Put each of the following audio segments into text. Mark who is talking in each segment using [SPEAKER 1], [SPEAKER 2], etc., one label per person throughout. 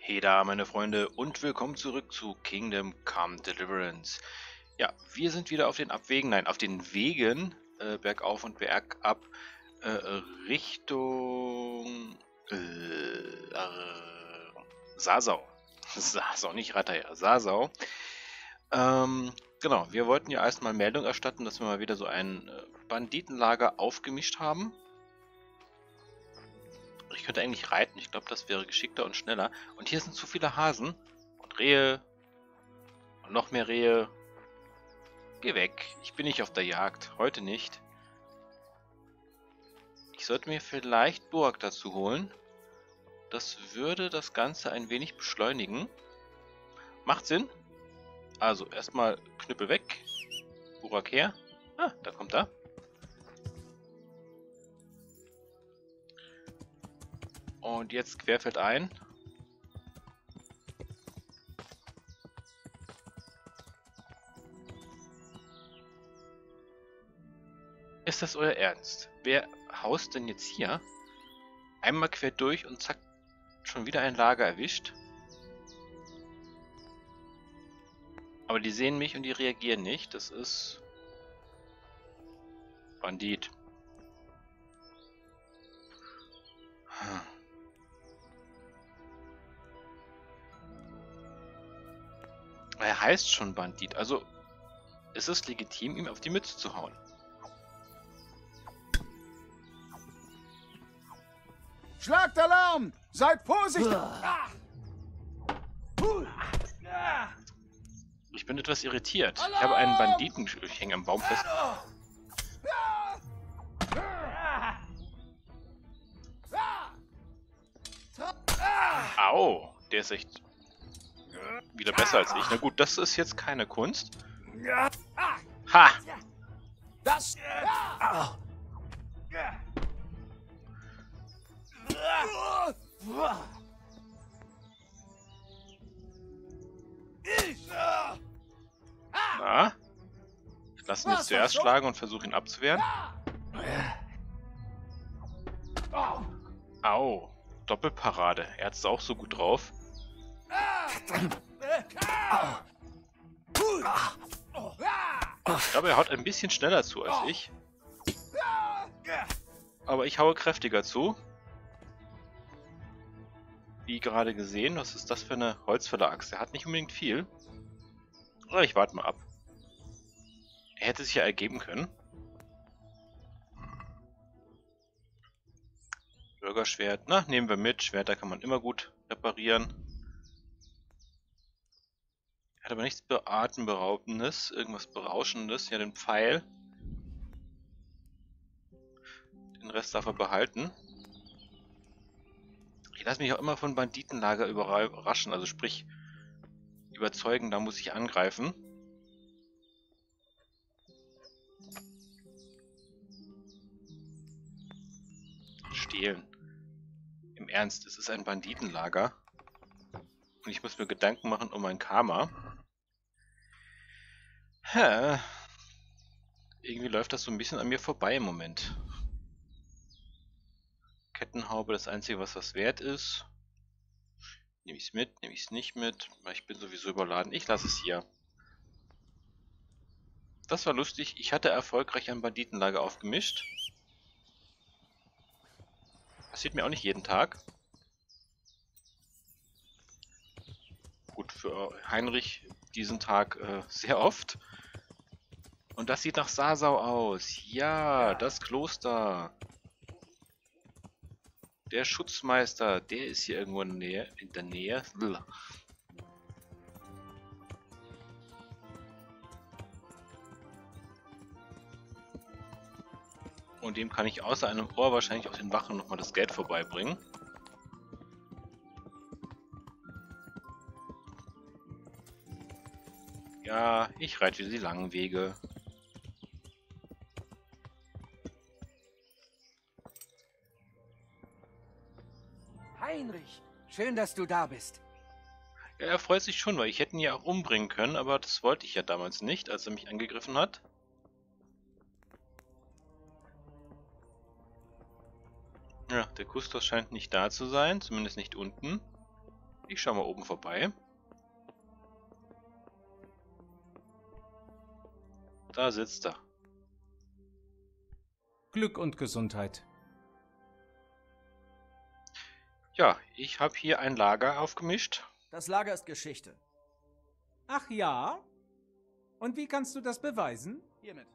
[SPEAKER 1] Hey da, meine Freunde, und willkommen zurück zu Kingdom Come Deliverance. Ja, wir sind wieder auf den Abwegen, nein, auf den Wegen, bergauf und bergab, Richtung Sasau. Sasau, nicht Rataya, Sasau. Genau, wir wollten ja erstmal Meldung erstatten, dass wir mal wieder so ein Banditenlager aufgemischt haben. Ich könnte eigentlich reiten, ich glaube, das wäre geschickter und schneller. Und hier sind zu viele Hasen und Rehe. Und noch mehr Rehe. Geh weg. Ich bin nicht auf der Jagd. Heute nicht. Ich sollte mir vielleicht Burg dazu holen. Das würde das Ganze ein wenig beschleunigen. Macht Sinn. Also erstmal Knüppel weg. Burak her. Ah, da kommt er. Und jetzt querfeldein. Ist das euer Ernst? Wer haust denn jetzt hier? Einmal quer durch und zack, schon wieder ein Lager erwischt. Aber die sehen mich und die reagieren nicht. Das ist Bandit. Er heißt schon Bandit, also ist es legitim, ihm auf die Mütze zu hauen.
[SPEAKER 2] Schlagtalarm! Seid vorsichtig!
[SPEAKER 1] Ich bin etwas irritiert. Ich habe einen Banditen, ich hänge am Baum fest. Au, der ist echt wieder besser als ich. Na gut, das ist jetzt keine Kunst. Ha!
[SPEAKER 2] Das...
[SPEAKER 1] Na? Ich lasse ihn jetzt zuerst schlagen und versuche ihn abzuwehren. Au, Doppelparade. Er hat es auch so gut drauf. Ich glaube, er haut ein bisschen schneller zu als ich. Aber ich haue kräftiger zu. Wie gerade gesehen, was ist das für eine Holzfäller-Axt? Er hat nicht unbedingt viel. Aber ich warte mal ab. Er hätte sich ja ergeben können. Bürgerschwert. Na, nehmen wir mit. Schwerter kann man immer gut reparieren. Er hat aber nichts Atemberaubendes, irgendwas Berauschendes. Ja, den Pfeil. Den Rest darf er behalten. Ich lasse mich auch immer von Banditenlager überraschen. Also sprich, überzeugen, da muss ich angreifen. Stehlen. Im Ernst, es ist ein Banditenlager. Und ich muss mir Gedanken machen um mein Karma. Irgendwie läuft das so ein bisschen an mir vorbei im Moment. Kettenhaube, das Einzige, was das wert ist. Nehme ich es mit, nehme ich es nicht mit, weil ich bin sowieso überladen. Ich lasse es hier. Das war lustig. Ich hatte erfolgreich ein Banditenlager aufgemischt. Passiert mir auch nicht jeden Tag. Gut, für Heinrich diesen Tag sehr oft. Und das sieht nach Sasau aus. Ja, das Kloster. Der Schutzmeister, der ist hier irgendwo in der Nähe. Und dem kann ich außer einem Ohr wahrscheinlich auch den Wachen nochmal das Geld vorbeibringen. Ja, ich reite wieder die langen Wege.
[SPEAKER 2] Heinrich, schön, dass du da bist.
[SPEAKER 1] Ja, er freut sich schon, weil ich hätte ihn ja auch umbringen können, aber das wollte ich ja damals nicht, als er mich angegriffen hat. Ja, der Kustos scheint nicht da zu sein, zumindest nicht unten. Ich schau mal oben vorbei. Da sitzt er.
[SPEAKER 3] Glück und Gesundheit.
[SPEAKER 1] Ja, ich habe hier ein Lager aufgemischt.
[SPEAKER 2] Das Lager ist Geschichte.
[SPEAKER 3] Ach ja? Und wie kannst du das beweisen?
[SPEAKER 2] Hiermit.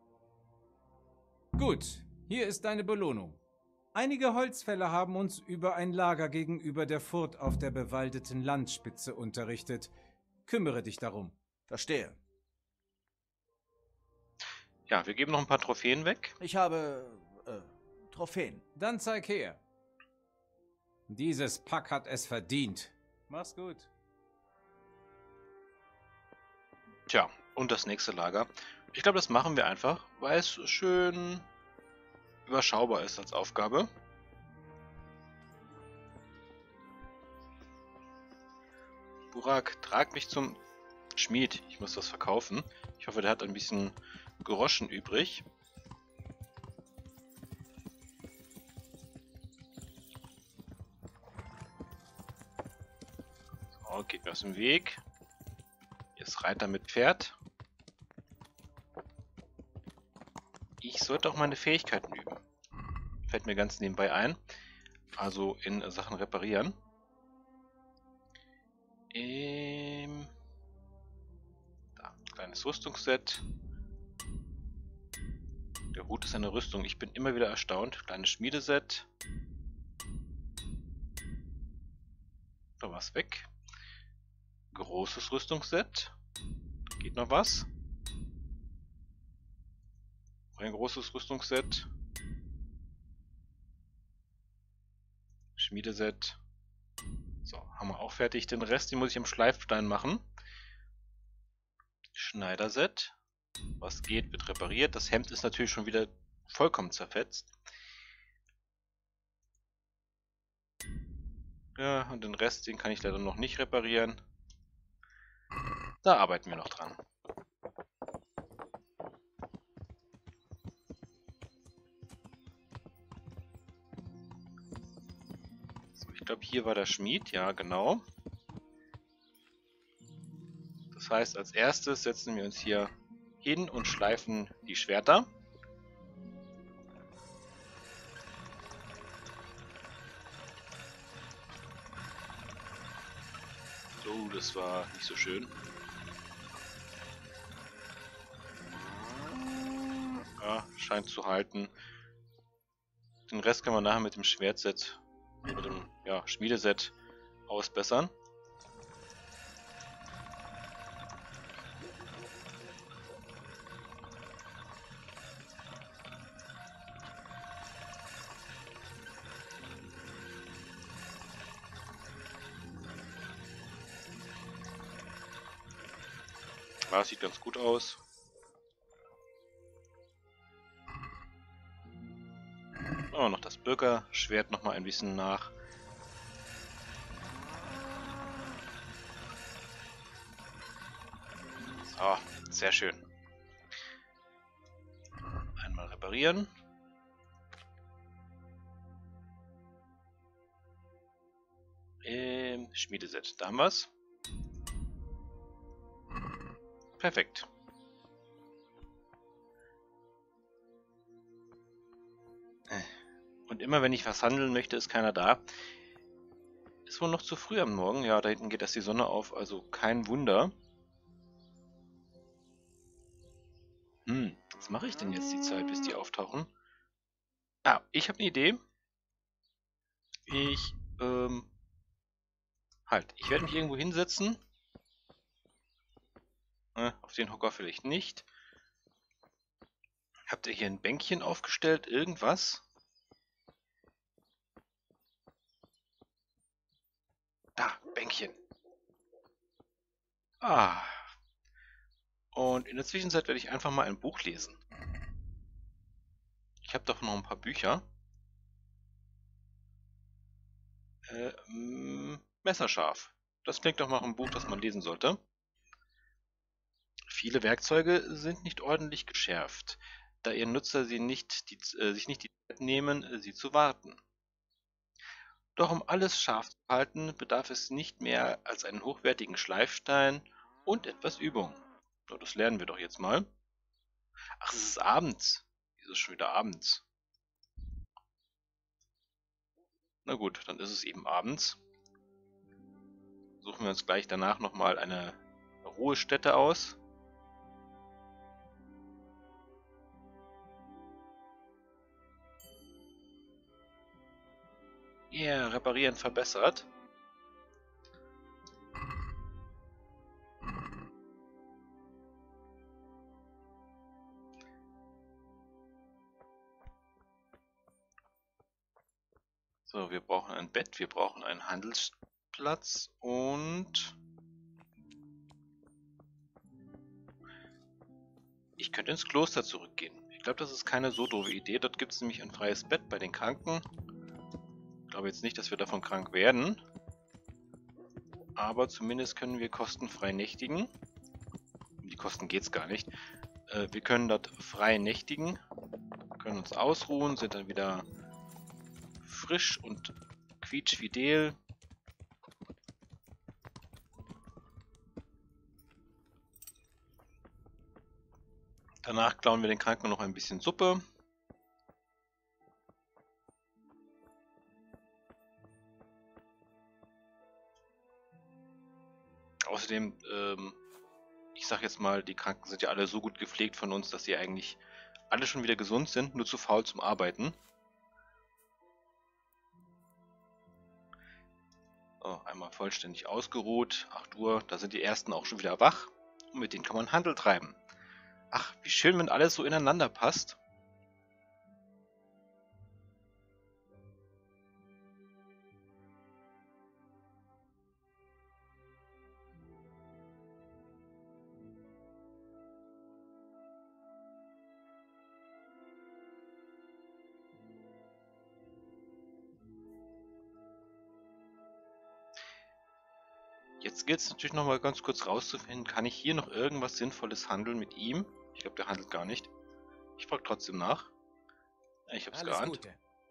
[SPEAKER 3] Gut, hier ist deine Belohnung. Einige Holzfäller haben uns über ein Lager gegenüber der Furt auf der bewaldeten Landspitze unterrichtet. Kümmere dich darum.
[SPEAKER 2] Verstehe.
[SPEAKER 1] Ja, wir geben noch ein paar Trophäen weg.
[SPEAKER 2] Ich habe, Trophäen.
[SPEAKER 3] Dann zeig her. Dieses Pack hat es verdient. Mach's gut.
[SPEAKER 1] Tja, und das nächste Lager. Ich glaube, das machen wir einfach, weil es schön überschaubar ist als Aufgabe. Burak, trag mich zum Schmied. Ich muss was verkaufen. Ich hoffe, der hat ein bisschen Groschen übrig. So, geht mir aus dem Weg. Hier ist Reiter mit Pferd. Ich sollte auch meine Fähigkeiten üben. Fällt mir ganz nebenbei ein. Also in Sachen Reparieren. Da, kleines Rüstungsset. Der Hut ist eine Rüstung. Ich bin immer wieder erstaunt. Kleines Schmiedeset. Da war es weg. Großes Rüstungsset. Da geht noch was. Ein großes Rüstungsset. Schmiedeset. So, haben wir auch fertig. Den Rest, den muss ich im Schleifstein machen. Schneiderset. Was geht, wird repariert. Das Hemd ist natürlich schon wieder vollkommen zerfetzt. Ja, und den Rest, den kann ich leider noch nicht reparieren. Da arbeiten wir noch dran. So, ich glaube, hier war der Schmied. Ja, genau. Das heißt, als erstes setzen wir uns hier hin und schleifen die Schwerter. Oh, das war nicht so schön. Ja, scheint zu halten. Den Rest kann man nachher mit dem Schwertset, mit dem Schmiedeset ausbessern. Ja, sieht ganz gut aus. Oh, noch das Bürgerschwert noch mal ein bisschen nach. So, sehr schön. Einmal reparieren. Schmiedeset, da haben wir's. Perfekt. Und immer wenn ich was handeln möchte, ist keiner da. Ist wohl noch zu früh am Morgen. Ja, da hinten geht erst die Sonne auf, also kein Wunder. Was mache ich denn jetzt die Zeit, bis die auftauchen? Ah, ich habe eine Idee. Ich werde mich irgendwo hinsetzen. Auf den Hocker vielleicht nicht. Habt ihr hier ein Bänkchen aufgestellt? Irgendwas? Da, Bänkchen. Ah. Und in der Zwischenzeit werde ich einfach mal ein Buch lesen. Ich habe doch noch ein paar Bücher. Messerscharf. Das klingt doch nach einem Buch, das man lesen sollte. Viele Werkzeuge sind nicht ordentlich geschärft, da ihr Nutzer sich nicht die Zeit nehmen, sie zu warten. Doch um alles scharf zu halten, bedarf es nicht mehr als einen hochwertigen Schleifstein und etwas Übung. So, das lernen wir doch jetzt mal. Ach, es ist abends. Es ist schon wieder abends. Na gut, dann ist es eben abends. Suchen wir uns gleich danach nochmal eine Ruhestätte aus. Yeah, reparieren verbessert. So, wir brauchen ein Bett, wir brauchen einen Handelsplatz und ich könnte ins Kloster zurückgehen. Ich glaube, das ist keine so doofe Idee. Dort gibt es nämlich ein freies Bett bei den Kranken. Ich glaube jetzt nicht, dass wir davon krank werden. Aber zumindest können wir kostenfrei nächtigen. Um die Kosten geht es gar nicht. Wir können dort frei nächtigen, können uns ausruhen, sind dann wieder frisch und quietschfidel. Danach klauen wir den Kranken noch ein bisschen Suppe. Außerdem, ich sag jetzt mal, die Kranken sind ja alle so gut gepflegt von uns, dass sie eigentlich alle schon wieder gesund sind, nur zu faul zum Arbeiten. So, einmal vollständig ausgeruht, 8 Uhr, da sind die ersten auch schon wieder wach und mit denen kann man Handel treiben. Ach, wie schön, wenn alles so ineinander passt. Jetzt gilt es natürlich noch mal ganz kurz rauszufinden, kann ich hier noch irgendwas Sinnvolles handeln mit ihm? Ich glaube, der handelt gar nicht. Ich frage trotzdem nach. Ich habe es
[SPEAKER 2] Alles
[SPEAKER 1] geahnt.
[SPEAKER 2] Gute.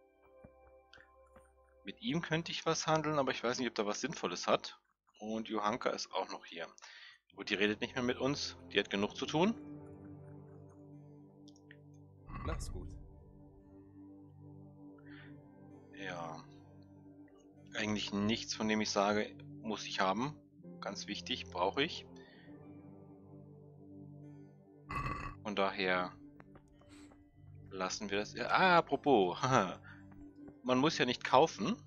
[SPEAKER 1] Mit ihm könnte ich was handeln, aber ich weiß nicht, ob der was Sinnvolles hat. Und Johanka ist auch noch hier. Gut, die redet nicht mehr mit uns. Die hat genug zu tun.
[SPEAKER 2] Mach's gut.
[SPEAKER 1] Ja. Eigentlich nichts, von dem ich sage, muss ich haben. Ganz wichtig, brauche ich. Von daher lassen wir das. Ah, apropos. Man muss ja nicht kaufen.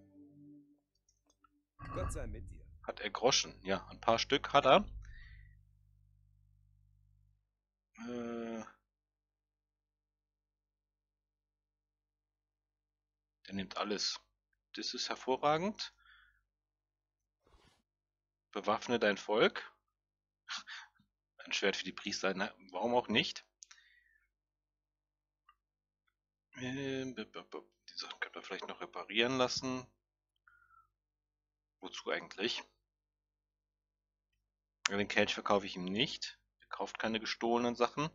[SPEAKER 2] Gott sei mit dir.
[SPEAKER 1] Hat er Groschen? Ja, ein paar Stück hat er. Der nimmt alles. Das ist hervorragend. Bewaffne dein Volk. Ein Schwert für die Priester. Na, warum auch nicht? Die Sachen können wir vielleicht noch reparieren lassen. Wozu eigentlich? Den Kelch verkaufe ich ihm nicht. Er kauft keine gestohlenen Sachen.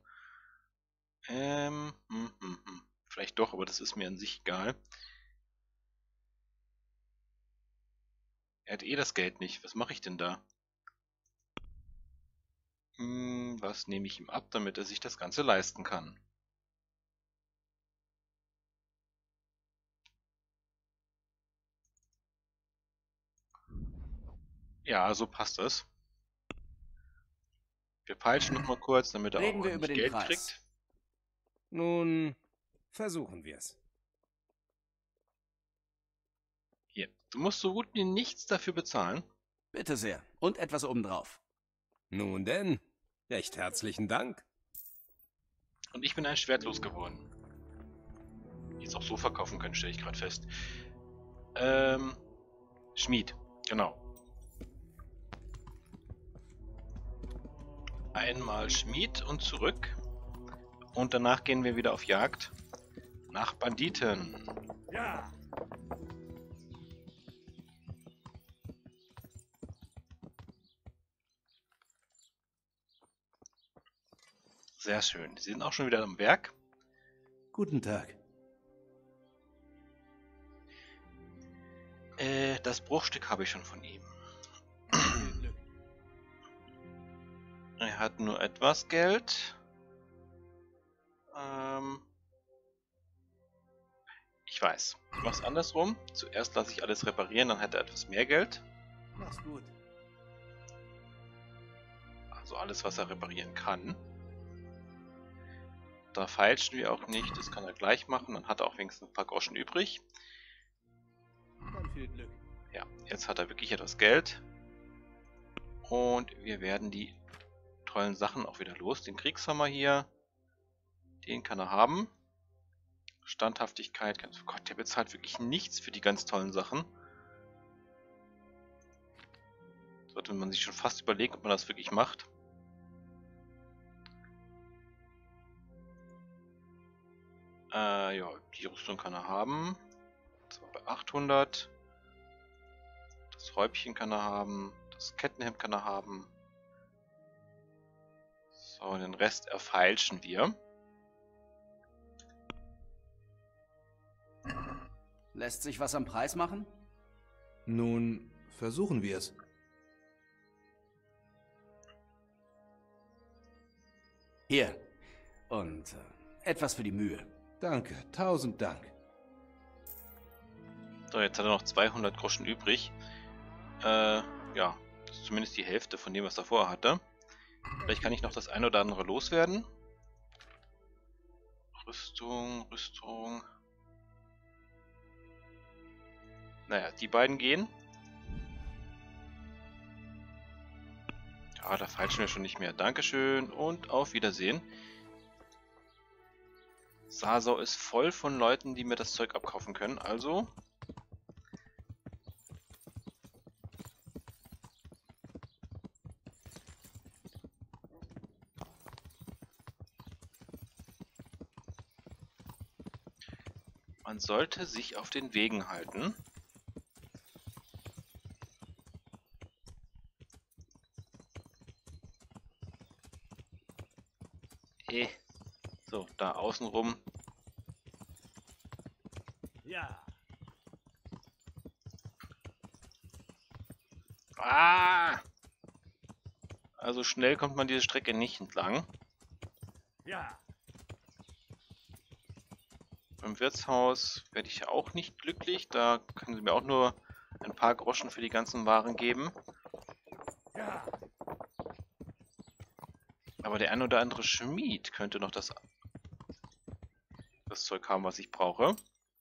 [SPEAKER 1] Vielleicht doch, aber das ist mir an sich egal. Er hat eh das Geld nicht. Was mache ich denn da? Was nehme ich ihm ab, damit er sich das Ganze leisten kann? Ja, so passt das. Wir peitschen noch mal kurz, damit er
[SPEAKER 2] Reden
[SPEAKER 1] auch
[SPEAKER 2] wir über
[SPEAKER 1] ordentlich
[SPEAKER 2] den
[SPEAKER 1] Geld
[SPEAKER 2] Preis.
[SPEAKER 1] kriegt.
[SPEAKER 3] Nun, versuchen wir's.
[SPEAKER 1] Hier, du musst so gut wie nichts dafür bezahlen.
[SPEAKER 2] Bitte sehr. Und etwas obendrauf.
[SPEAKER 4] Nun denn, recht herzlichen Dank.
[SPEAKER 1] Und ich bin ein Schwert losgeworden. Jetzt auch so verkaufen können, stelle ich gerade fest. Schmied, genau. Einmal Schmied und zurück. Und danach gehen wir wieder auf Jagd nach Banditen.
[SPEAKER 4] Ja.
[SPEAKER 1] Sehr schön. Sie sind auch schon wieder am Werk.
[SPEAKER 4] Guten Tag.
[SPEAKER 1] Das Bruchstück habe ich schon von ihm. Er hat nur etwas Geld. Ich weiß. Ich mache es andersrum. Zuerst lasse ich alles reparieren, dann hat er etwas mehr Geld.
[SPEAKER 2] Mach's gut.
[SPEAKER 1] Also alles, was er reparieren kann. Da feilschen wir auch nicht. Das kann er gleich machen. Dann hat er auch wenigstens ein paar Groschen übrig.
[SPEAKER 2] Dann viel Glück.
[SPEAKER 1] Ja, jetzt hat er wirklich etwas Geld. Und wir werden die tollen Sachen auch wieder los. Den Kriegshammer hier. Den kann er haben. Standhaftigkeit. Oh Gott, der bezahlt wirklich nichts für die ganz tollen Sachen. Sollte man sich schon fast überlegen, ob man das wirklich macht. Ja, die Rüstung kann er haben. Das war bei 800. Das Häubchen kann er haben. Das Kettenhemd kann er haben. So, den Rest erfeilschen wir.
[SPEAKER 2] Lässt sich was am Preis machen?
[SPEAKER 5] Nun, versuchen wir es.
[SPEAKER 2] Hier. Und etwas für die Mühe.
[SPEAKER 5] Danke, 1000 Dank.
[SPEAKER 1] So, jetzt hat er noch 200 Groschen übrig. Ja, das ist zumindest die Hälfte von dem, was er vorher hatte. Vielleicht kann ich noch das ein oder andere loswerden. Rüstung. Naja, die beiden gehen. Ja, da feilschen wir schon nicht mehr. Dankeschön und auf Wiedersehen. Sasau ist voll von Leuten, die mir das Zeug abkaufen können, also... Man sollte sich auf den Wegen halten. So, da außenrum.
[SPEAKER 2] Ja.
[SPEAKER 1] Ah! Also schnell kommt man diese Strecke nicht entlang.
[SPEAKER 2] Ja.
[SPEAKER 1] Beim Wirtshaus werde ich ja auch nicht glücklich. Da können sie mir auch nur ein paar Groschen für die ganzen Waren geben.
[SPEAKER 2] Ja.
[SPEAKER 1] Aber der ein oder andere Schmied könnte noch das Zeug haben, was ich brauche.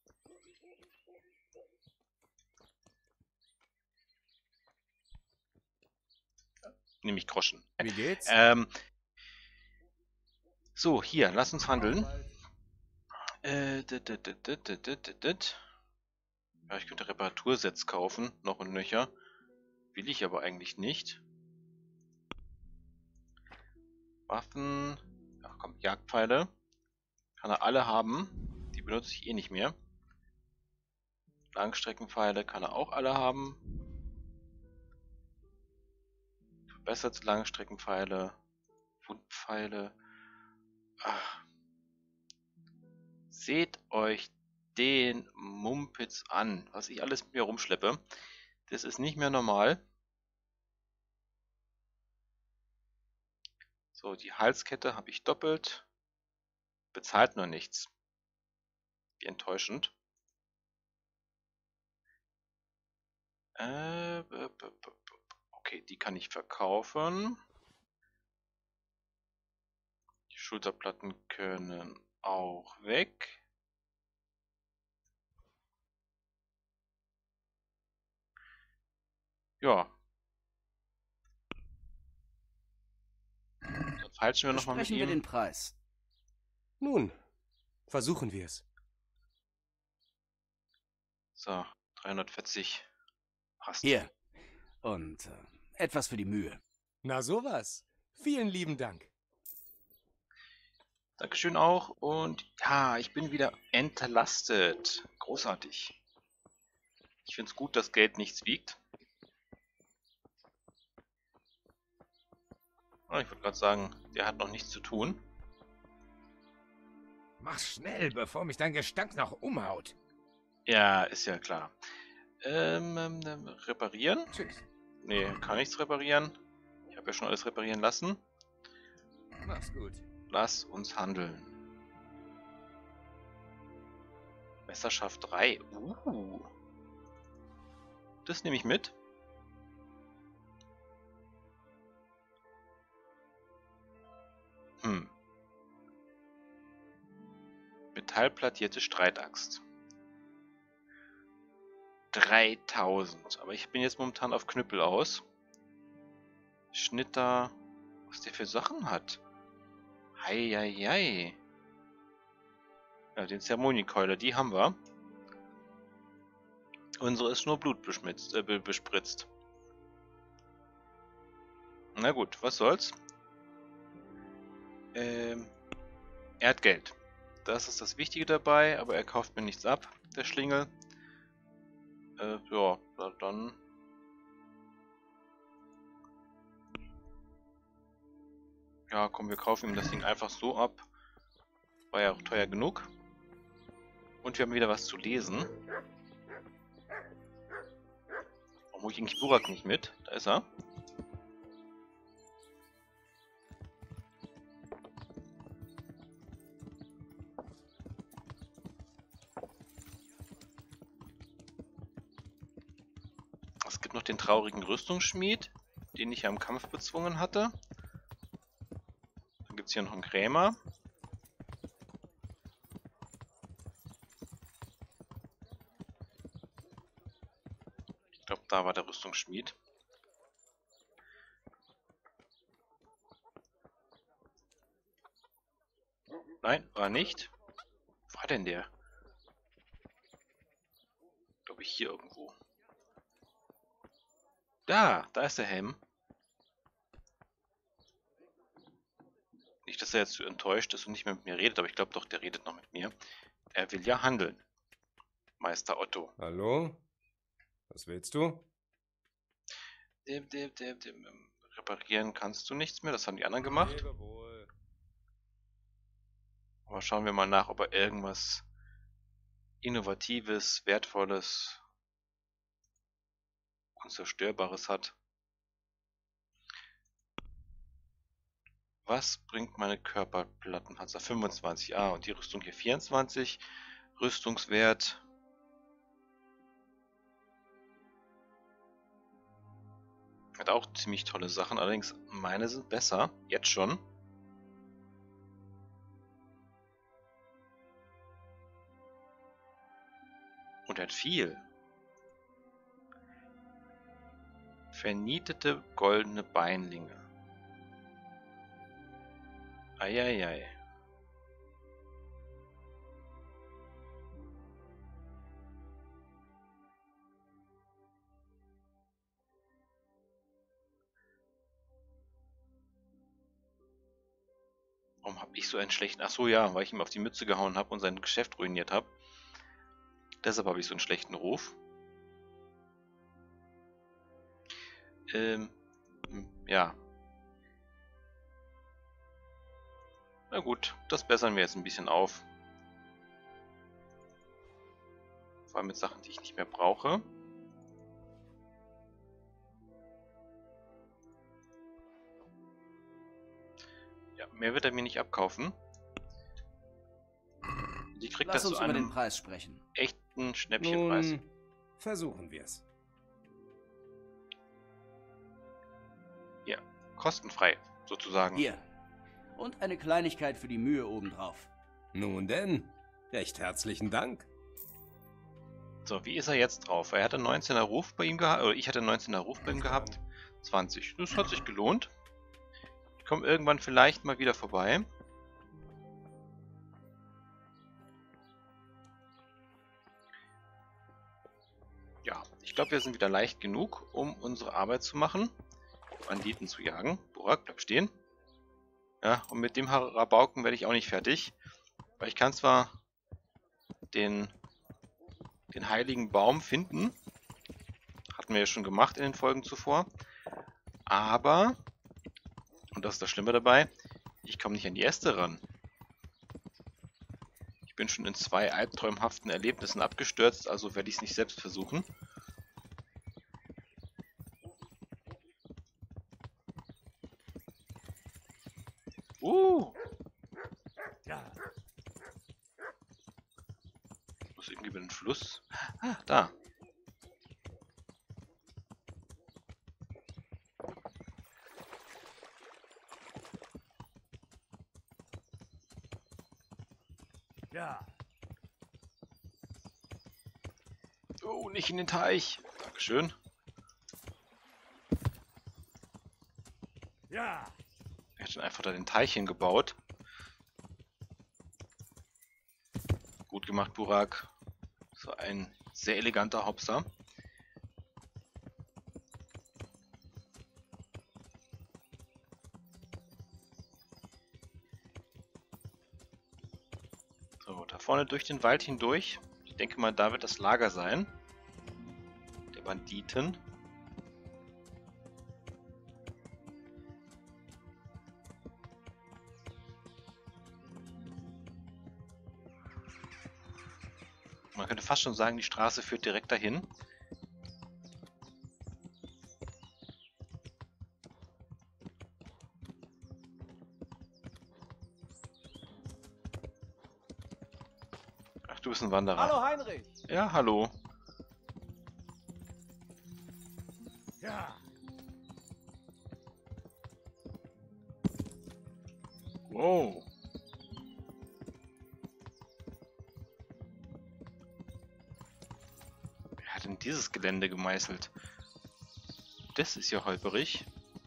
[SPEAKER 1] Nämlich Groschen.
[SPEAKER 4] Wie geht's?
[SPEAKER 1] So, hier, lass uns handeln. Ja, ich könnte Reparatursets kaufen, noch und nöcher. Will ich aber eigentlich nicht. Waffen. Ach komm, Jagdpfeile. Kann er alle haben. Die benutze ich eh nicht mehr. Langstreckenpfeile kann er auch alle haben. Verbesserte Langstreckenpfeile. Wundpfeile. Ach. Seht euch den Mumpitz an, was ich alles mit mir rumschleppe. Das ist nicht mehr normal. So, die Halskette habe ich doppelt. Bezahlt nur nichts. Wie enttäuschend. Okay, die kann ich verkaufen. Die Schulterplatten können auch weg. Ja. Dann feilschen wir nochmal mit
[SPEAKER 2] Besprechen wir den
[SPEAKER 1] ihm.
[SPEAKER 2] Preis.
[SPEAKER 4] Nun, versuchen wir es.
[SPEAKER 1] So, 340. Passt.
[SPEAKER 2] Hier. Und etwas für die Mühe.
[SPEAKER 4] Na sowas. Vielen lieben Dank.
[SPEAKER 1] Dankeschön auch. Und ja, ich bin wieder entlastet. Großartig. Ich finde es gut, dass Geld nichts wiegt. Ich wollte gerade sagen, der hat noch nichts zu tun.
[SPEAKER 6] Mach schnell, bevor mich dein Gestank noch umhaut.
[SPEAKER 1] Ja, ist ja klar. Reparieren?
[SPEAKER 2] Tschüss.
[SPEAKER 1] Nee, kann nichts reparieren. Ich habe ja schon alles reparieren lassen.
[SPEAKER 2] Mach's gut.
[SPEAKER 1] Lass uns handeln. Messerschaft 3. Das nehme ich mit. Metallplattierte Streitaxt. 3000. Aber ich bin jetzt momentan auf Knüppel aus. Schnitter. Was der für Sachen hat. Heieiei. Ja, den Zeremoniekeuler, die haben wir. Unsere ist nur Blut bespritzt. Na gut, was soll's. Er hat Geld. Das ist das Wichtige dabei, aber er kauft mir nichts ab, der Schlingel. Ja, dann... Ja, komm, wir kaufen ihm das Ding einfach so ab. War ja auch teuer genug. Und wir haben wieder was zu lesen. Warum hole ich eigentlich Burak nicht mit? Da ist er. Es gibt noch den traurigen Rüstungsschmied, den ich ja im Kampf bezwungen hatte. Dann gibt es hier noch einen Krämer. Ich glaube, da war der Rüstungsschmied. Nein, war nicht. Wo war denn der? Glaube ich hier irgendwo. Da ist der Helm. Nicht, dass er jetzt zu enttäuscht ist und nicht mehr mit mir redet, aber ich glaube doch, der redet noch mit mir. Er will ja handeln. Meister Otto.
[SPEAKER 4] Hallo? Was willst du?
[SPEAKER 1] Reparieren kannst du nichts mehr, das haben die anderen gemacht.
[SPEAKER 4] Lebe wohl.
[SPEAKER 1] Aber schauen wir mal nach, ob er irgendwas Innovatives, Wertvolles, Unzerstörbares hat. Was bringt meine Körperplattenpanzer? 25. Ah, und die Rüstung hier 24. Rüstungswert. Hat auch ziemlich tolle Sachen, allerdings meine sind besser. Jetzt schon. Und er hat viel. Vernietete goldene Beinlinge. Eieiei. Warum habe ich so einen schlechten... Ach so, ja, weil ich ihm auf die Mütze gehauen habe und sein Geschäft ruiniert habe. Deshalb habe ich so einen schlechten Ruf. Ja. Na gut, das bessern wir jetzt ein bisschen auf. Vor allem mit Sachen, die ich nicht mehr brauche. Ja, mehr wird er mir nicht abkaufen. Die kriegt
[SPEAKER 2] Lass
[SPEAKER 1] das
[SPEAKER 2] uns
[SPEAKER 1] zu
[SPEAKER 2] über den
[SPEAKER 1] einem
[SPEAKER 2] Preis sprechen.
[SPEAKER 1] echten Schnäppchenpreis.
[SPEAKER 4] Nun, versuchen wir es.
[SPEAKER 1] Ja, kostenfrei, sozusagen.
[SPEAKER 2] Hier. Und eine Kleinigkeit für die Mühe obendrauf.
[SPEAKER 4] Nun denn, recht herzlichen Dank.
[SPEAKER 1] So, wie ist er jetzt drauf? Er hatte 19er Ruf bei ihm gehabt, oder ich hatte 19er Ruf bei ihm gehabt. 20. Das hat sich gelohnt. Ich komme irgendwann vielleicht mal wieder vorbei. Ja, ich glaube, wir sind wieder leicht genug, um unsere Arbeit zu machen. Banditen zu jagen. Burak, bleib stehen. Ja, und mit dem Rabauken werde ich auch nicht fertig. Weil ich kann zwar den heiligen Baum finden. Hatten wir ja schon gemacht in den Folgen zuvor. Aber, und das ist das Schlimme dabei, ich komme nicht an die Äste ran. Ich bin schon in 2 albträumhaften Erlebnissen abgestürzt, also werde ich es nicht selbst versuchen.
[SPEAKER 2] Ja.
[SPEAKER 1] Ich muss irgendwie über den Fluss. Ah, da.
[SPEAKER 2] Ja.
[SPEAKER 1] Oh, nicht in den Teich. Dankeschön.
[SPEAKER 2] Ja.
[SPEAKER 1] Er hat dann einfach da den Teich hingebaut. Gut gemacht, Burak. So ein sehr eleganter Hopser. So, da vorne durch den Wald hindurch. Ich denke mal, da wird das Lager sein. Der Banditen. Man könnte fast schon sagen, die Straße führt direkt dahin. Ach, du bist ein Wanderer.
[SPEAKER 2] Hallo Heinrich.
[SPEAKER 1] Ja, hallo.
[SPEAKER 2] Ja.
[SPEAKER 1] Wow. Wer hat denn dieses Gelände gemeißelt? Das ist ja holperig.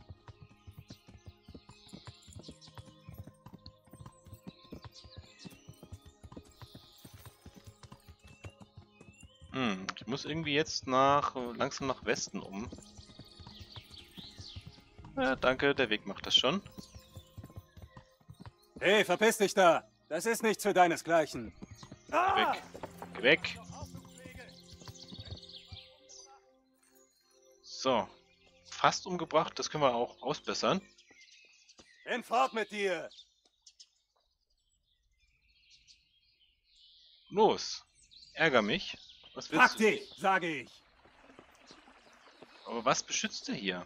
[SPEAKER 1] Ich muss irgendwie jetzt langsam nach Westen um. Ja, danke, der Weg macht das schon.
[SPEAKER 2] Hey, verpiss dich da. Das ist nichts für deinesgleichen.
[SPEAKER 1] Weg. Geh weg. So. Fast umgebracht, das können wir auch ausbessern.
[SPEAKER 2] Hinfort mit dir.
[SPEAKER 1] Los. Ärger mich. Was willst
[SPEAKER 2] Pack
[SPEAKER 1] du?
[SPEAKER 2] dich, sage ich.
[SPEAKER 1] Aber was beschützt er hier?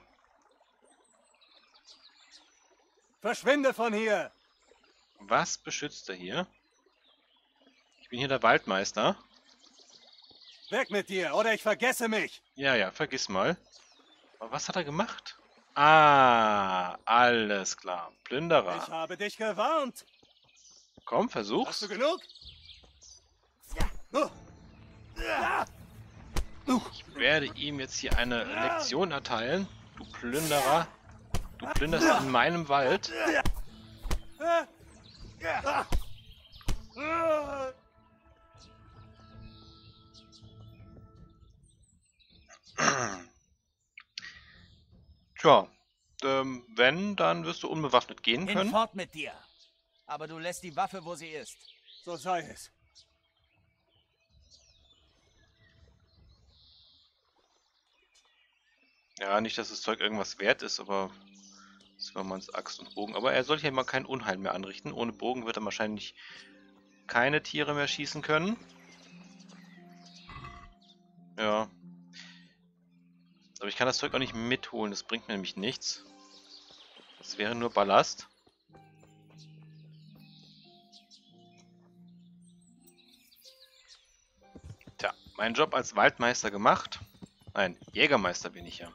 [SPEAKER 2] Verschwinde von hier.
[SPEAKER 1] Was beschützt er hier? Ich bin hier der Waldmeister.
[SPEAKER 2] Weg mit dir, oder ich vergesse mich.
[SPEAKER 1] Ja, ja, vergiss mal. Aber was hat er gemacht? Ah, alles klar.
[SPEAKER 2] Ich
[SPEAKER 1] Plünderer.
[SPEAKER 2] habe dich gewarnt.
[SPEAKER 1] Komm,
[SPEAKER 2] Hast
[SPEAKER 1] versuch's.
[SPEAKER 2] du genug?
[SPEAKER 1] Ich werde ihm jetzt hier eine Lektion erteilen. Du Plünderer. Du plünderst in meinem Wald. Tja, wenn, dann wirst du unbewaffnet gehen können.
[SPEAKER 6] Hinfort mit dir. Aber du lässt die Waffe, wo sie ist.
[SPEAKER 2] So sei es.
[SPEAKER 1] Ja, nicht, dass das Zeug irgendwas wert ist, aber das war mal Axt und Bogen. Aber er soll hier mal kein Unheil mehr anrichten. Ohne Bogen wird er wahrscheinlich keine Tiere mehr schießen können. Ja. Aber ich kann das Zeug auch nicht mitholen, das bringt mir nämlich nichts. Das wäre nur Ballast. Tja, mein Job als Waldmeister gemacht. Nein, Jägermeister bin ich ja.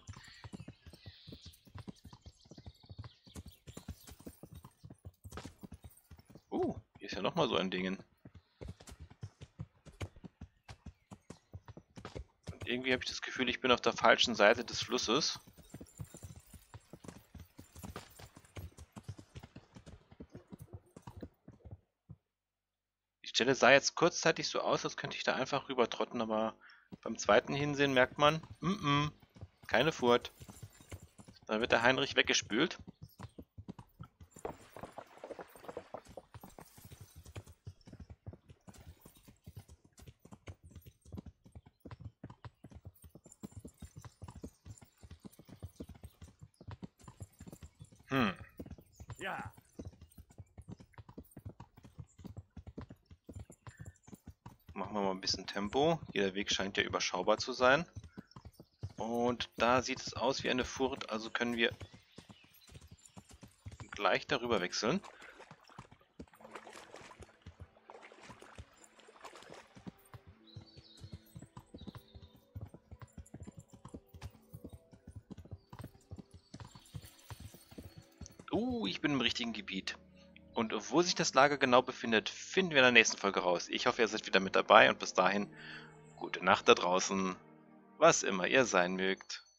[SPEAKER 1] Hier ist ja nochmal so ein Ding. Und irgendwie habe ich das Gefühl, ich bin auf der falschen Seite des Flusses. Die Stelle sah jetzt kurzzeitig so aus, als könnte ich da einfach rüber trotten, aber beim zweiten Hinsehen merkt man, keine Furt. Dann wird der Heinrich weggespült.
[SPEAKER 2] Ja.
[SPEAKER 1] Machen wir mal ein bisschen Tempo. Jeder Weg scheint ja überschaubar zu sein. Und da sieht es aus wie eine Furt, also können wir gleich darüber wechseln. Ich bin im richtigen Gebiet. Und wo sich das Lager genau befindet, finden wir in der nächsten Folge raus. Ich hoffe, ihr seid wieder mit dabei und bis dahin, gute Nacht da draußen, was immer ihr sein mögt.